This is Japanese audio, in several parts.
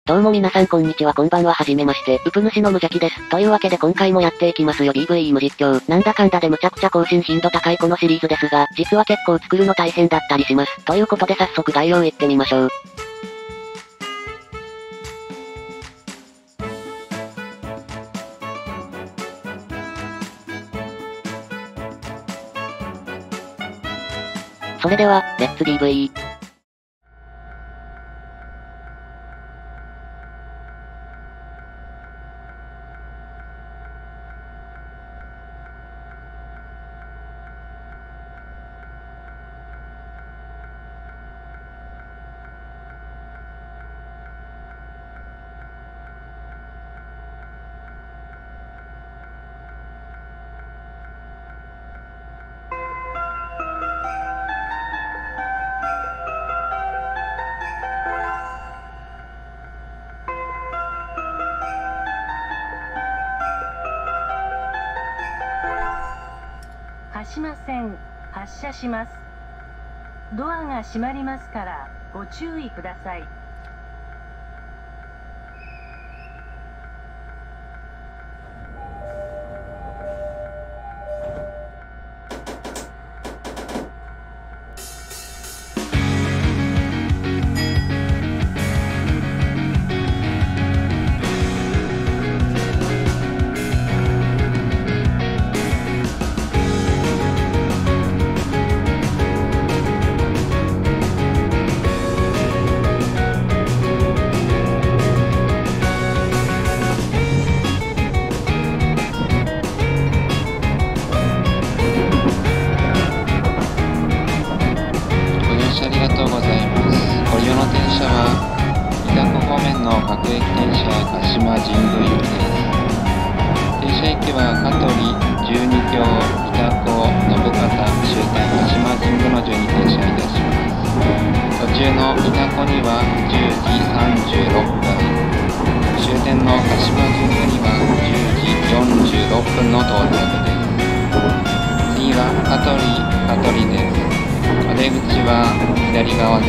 どうも皆さんこんにちはこんばんははじめまして、ウプ主の無邪気です。というわけで今回もやっていきますよ PVE 無実況。なんだかんだでむちゃくちゃ更新頻度高いこのシリーズですが、実は結構作るの大変だったりします。ということで早速概要いってみましょう。それでは、レッツ PVE。 発しません。発車します。ドアが閉まりますからご注意ください。 ありがとうございます。ご利用の電車は、伊丹方面の各駅電車鹿島神宮行きです。停車駅は香取、十二橋、伊丹港、信方、終点鹿島神宮の順に停車いたします。途中の伊丹港には10時36分、終点の鹿島神宮には10時46分の到着です。次は香取です。お出口は左側です。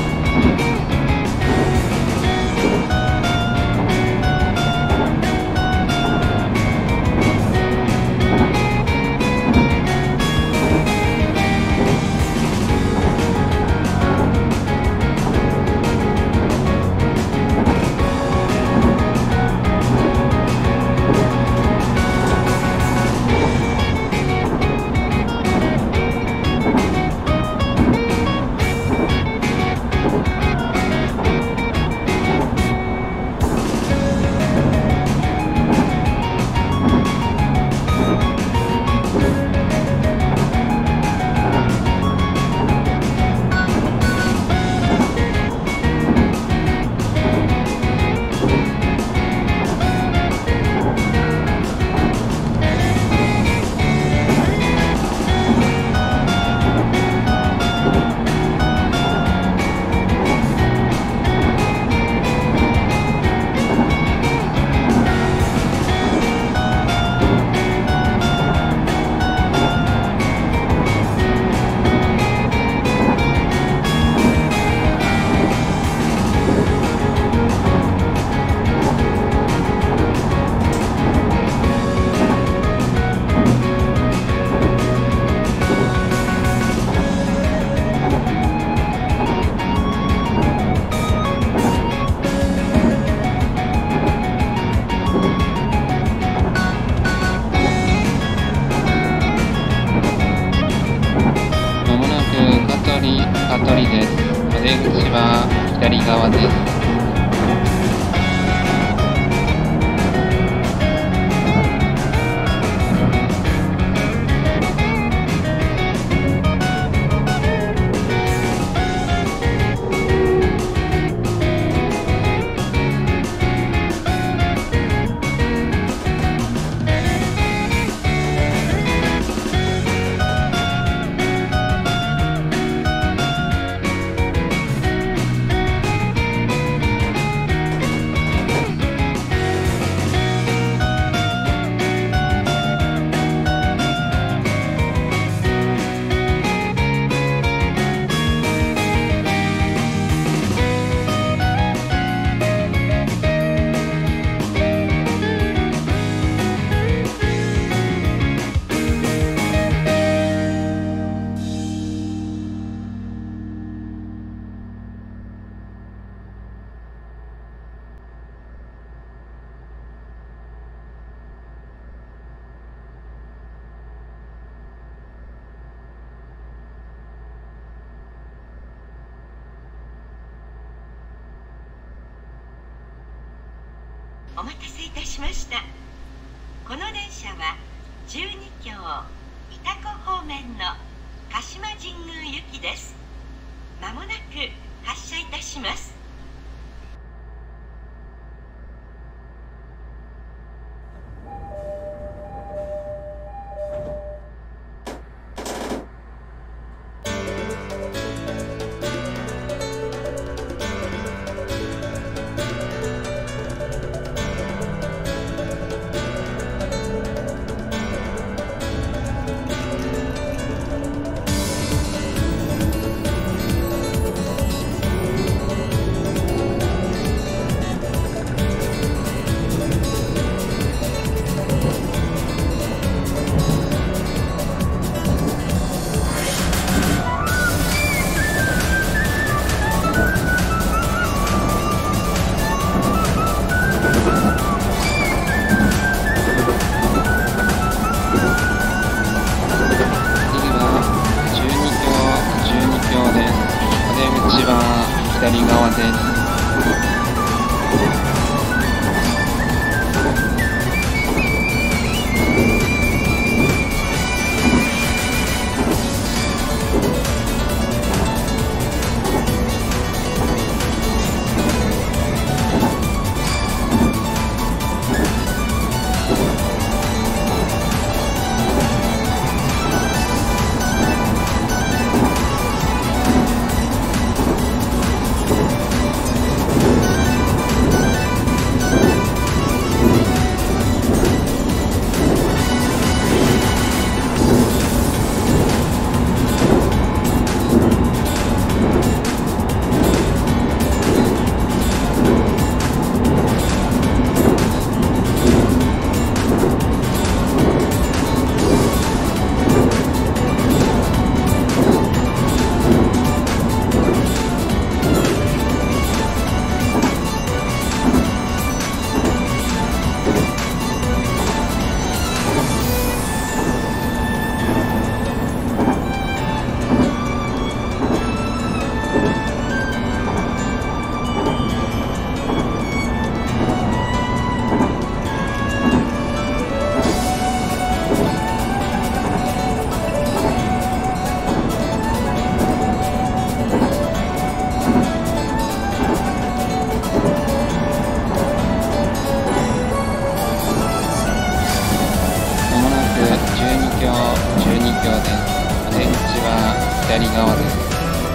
香取です。お出口は左側です。 お待たせいたしました。この電車は12京潮来方面の鹿島神宮行きです。まもなく発車いたします。 左側です。左側です。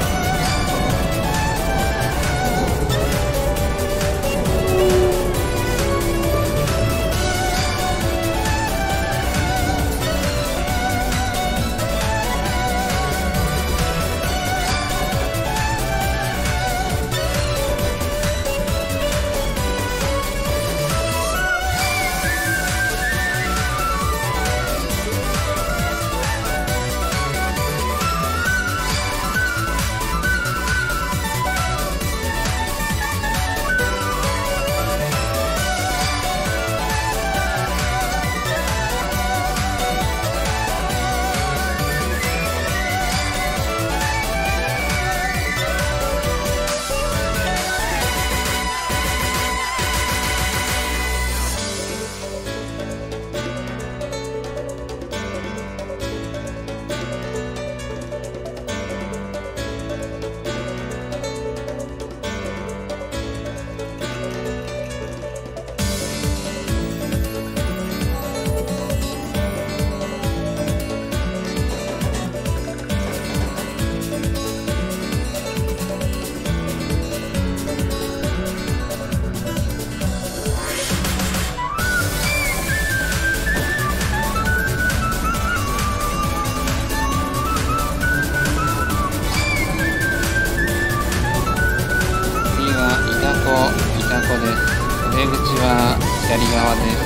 出口は左側です。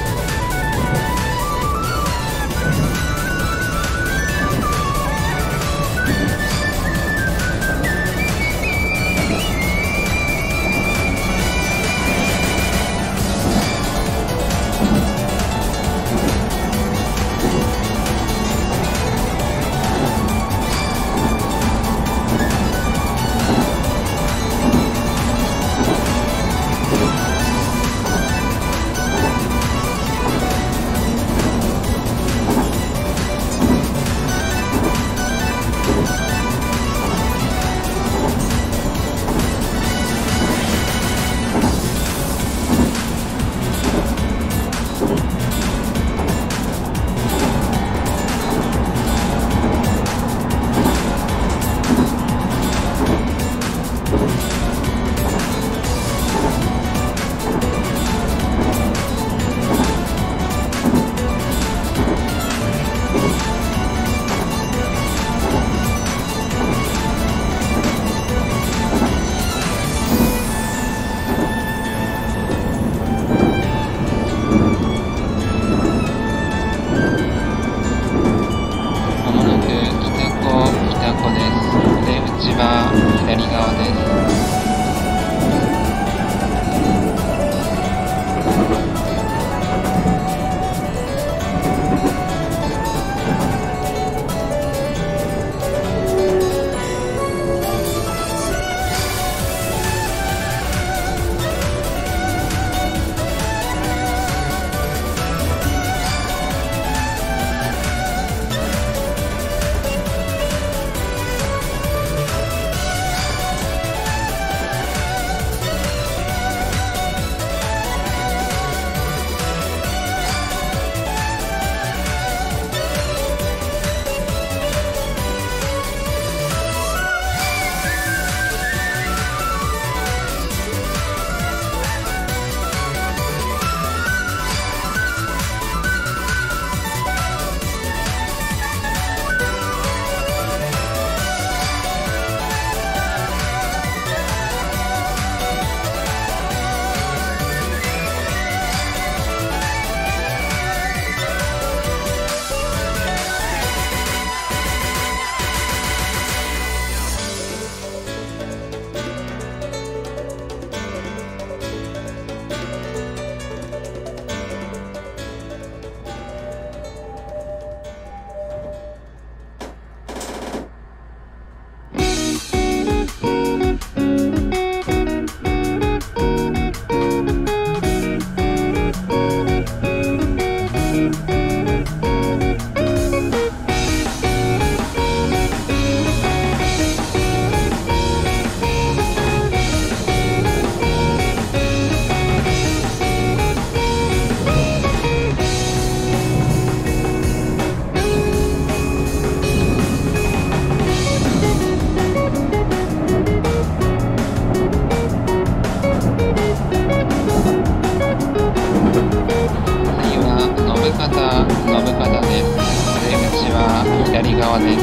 側です。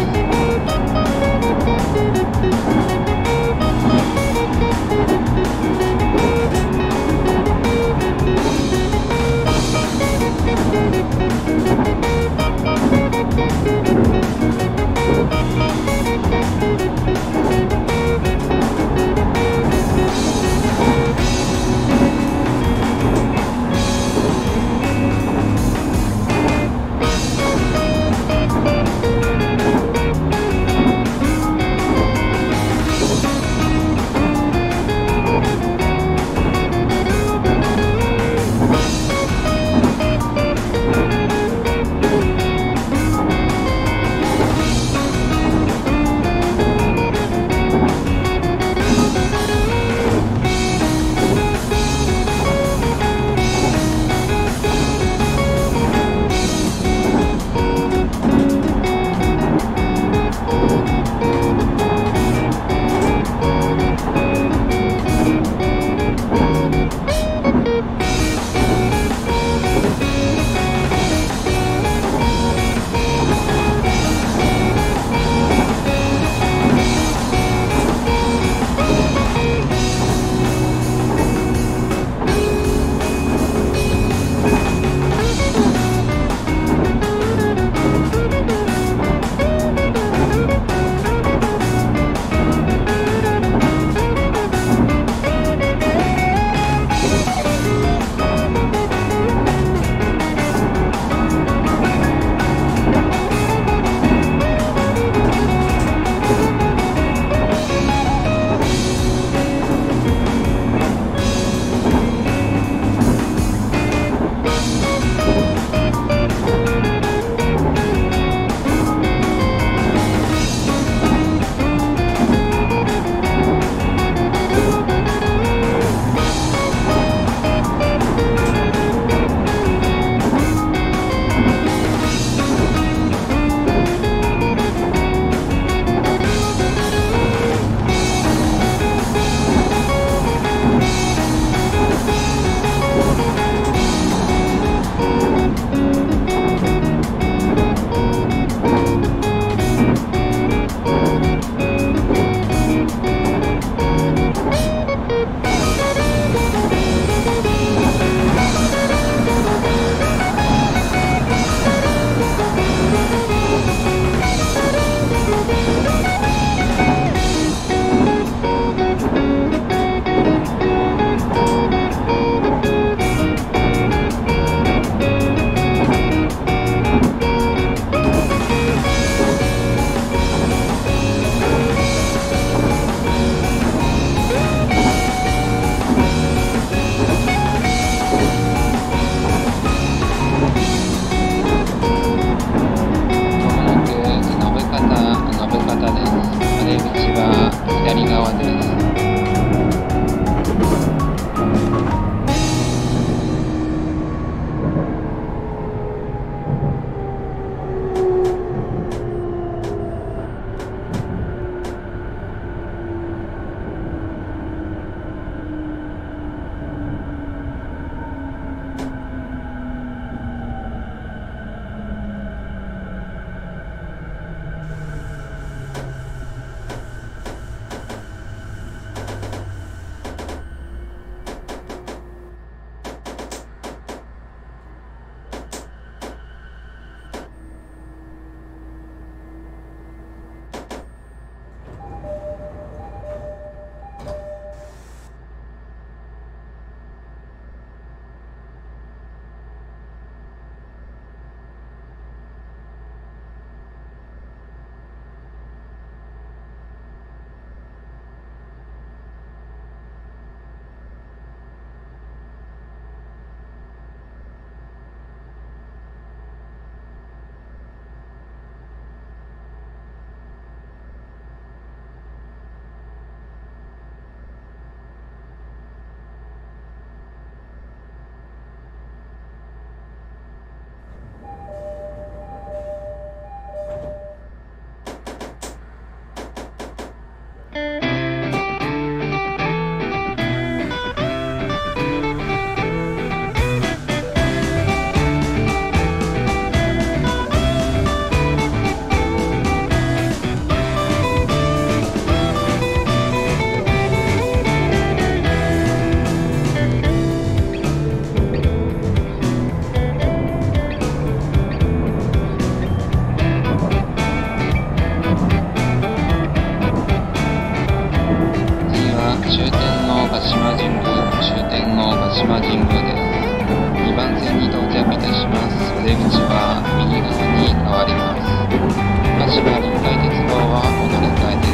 神宮です。2番線に到着いたします。お出口は右側に変わります。鹿島臨海鉄道はお乗り換えです。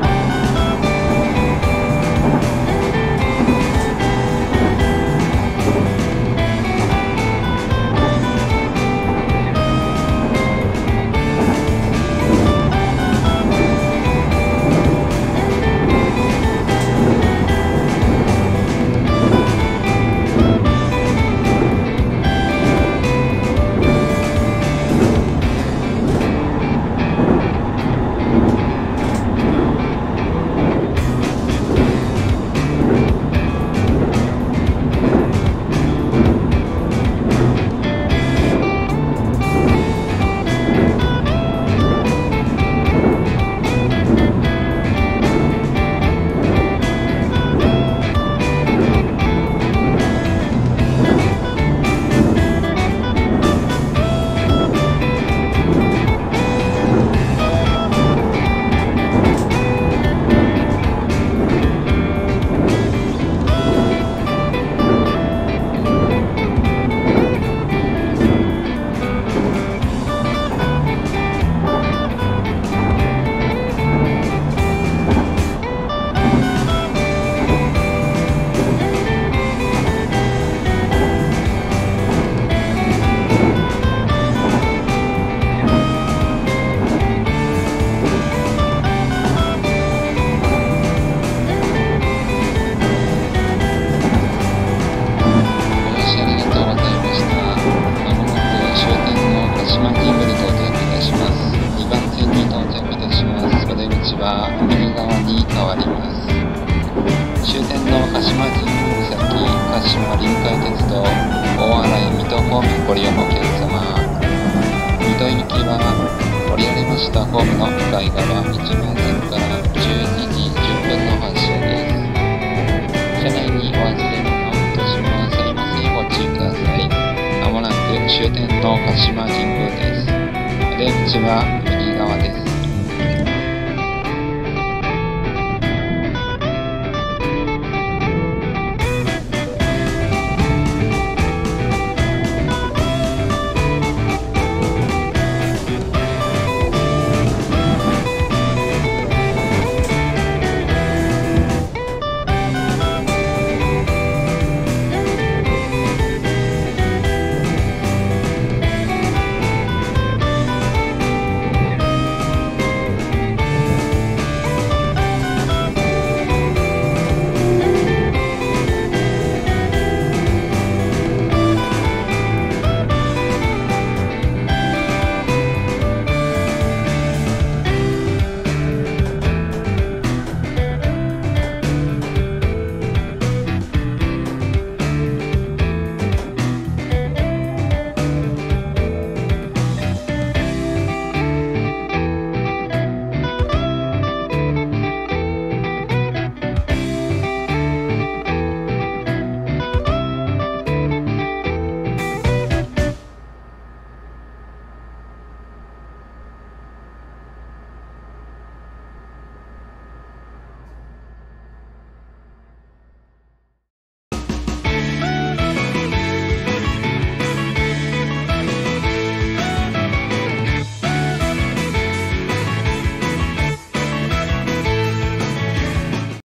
右側に変わります。終点の鹿島神宮先、鹿島臨海鉄道大洗水戸方面ご利用のお客様、水戸行きは降りられましたホームの向かい側1番線から12時10分の発車です。車内にお忘れ物を落とします。すいません、ご注意ください。まもなく終点の鹿島神宮です。お出口は